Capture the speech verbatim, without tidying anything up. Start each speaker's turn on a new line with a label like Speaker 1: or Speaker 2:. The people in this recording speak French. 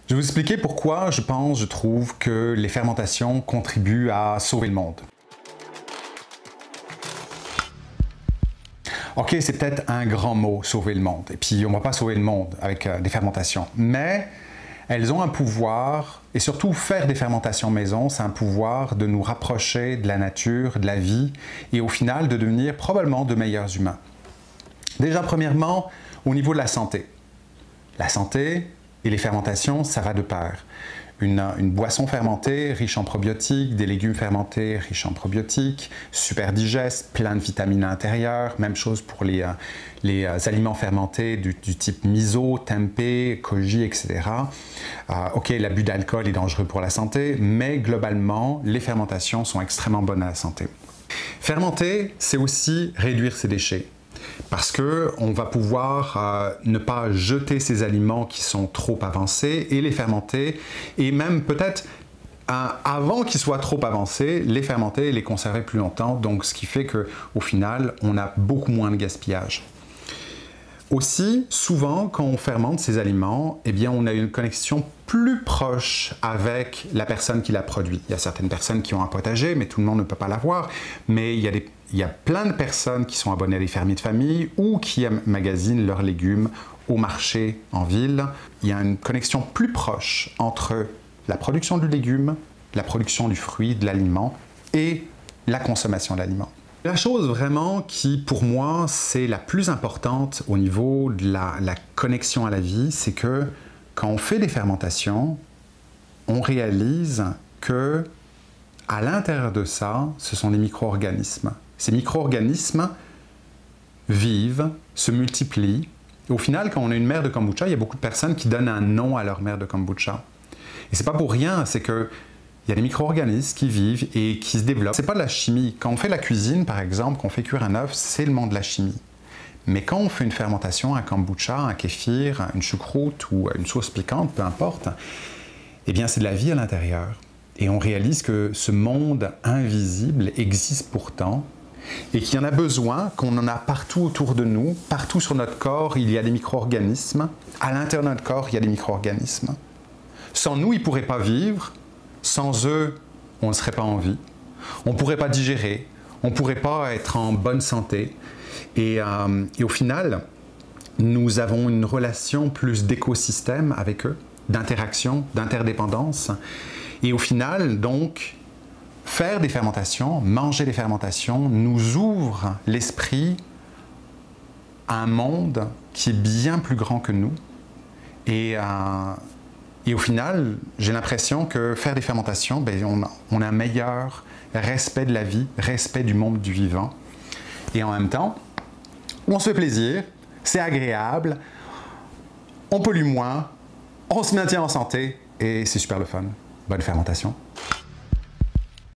Speaker 1: Je vais vous expliquer pourquoi je pense, je trouve que les fermentations contribuent à sauver le monde. Ok, c'est peut-être un grand mot, sauver le monde. Et puis, on ne va pas sauver le monde avec euh, des fermentations. Mais elles ont un pouvoir, et surtout faire des fermentations maison, c'est un pouvoir de nous rapprocher de la nature, de la vie, et au final, de devenir probablement de meilleurs humains. Déjà, premièrement, au niveau de la santé. La santé et les fermentations, ça va de pair. Une, une boisson fermentée, riche en probiotiques, des légumes fermentés, riches en probiotiques, super digeste, plein de vitamines à l'intérieur. Même chose pour les, les aliments fermentés du, du type miso, tempeh, koji, et cetera. Euh, ok, l'abus d'alcool est dangereux pour la santé, mais globalement, les fermentations sont extrêmement bonnes à la santé. Fermenter, c'est aussi réduire ses déchets. Parce qu'on va pouvoir euh, ne pas jeter ces aliments qui sont trop avancés et les fermenter, et même peut-être euh, avant qu'ils soient trop avancés, les fermenter et les conserver plus longtemps, donc ce qui fait qu'au final, on a beaucoup moins de gaspillage. Aussi, souvent, quand on fermente ces aliments, eh bien, on a une connexion plus proche avec la personne qui l'a produit. Il y a certaines personnes qui ont un potager, mais tout le monde ne peut pas l'avoir. Mais il y a des, il y a plein de personnes qui sont abonnées à des fermiers de famille ou qui magasinent leurs légumes au marché en ville. Il y a une connexion plus proche entre la production du légume, la production du fruit, de l'aliment et la consommation de l'aliment. La chose vraiment qui, pour moi, c'est la plus importante au niveau de la, la connexion à la vie, c'est que quand on fait des fermentations, on réalise que à l'intérieur de ça, ce sont des micro-organismes. Ces micro-organismes vivent, se multiplient. Et au final, quand on a une mère de kombucha, il y a beaucoup de personnes qui donnent un nom à leur mère de kombucha. Et c'est pas pour rien, c'est que il y a des micro-organismes qui vivent et qui se développent. C'est pas de la chimie. Quand on fait la cuisine, par exemple, qu'on fait cuire un œuf, c'est le monde de la chimie. Mais quand on fait une fermentation, un kombucha, un kéfir, une choucroute ou une sauce piquante, peu importe, eh bien c'est de la vie à l'intérieur. Et on réalise que ce monde invisible existe pourtant et qu'il y en a besoin, qu'on en a partout autour de nous, partout sur notre corps, il y a des micro-organismes. À l'intérieur de notre corps, il y a des micro-organismes. Sans nous, ils ne pourraient pas vivre. Sans eux, on ne serait pas en vie. On ne pourrait pas digérer. On ne pourrait pas être en bonne santé. Et, euh, et au final, nous avons une relation plus d'écosystème avec eux, d'interaction, d'interdépendance. Et au final, donc, faire des fermentations, manger des fermentations, nous ouvre l'esprit à un monde qui est bien plus grand que nous. Et, euh, et au final, j'ai l'impression que faire des fermentations, ben, on, a, on a un meilleur respect de la vie, respect du monde du vivant. Et en même temps, on se fait plaisir, c'est agréable, on pollue moins, on se maintient en santé et c'est super le fun. Bonne fermentation.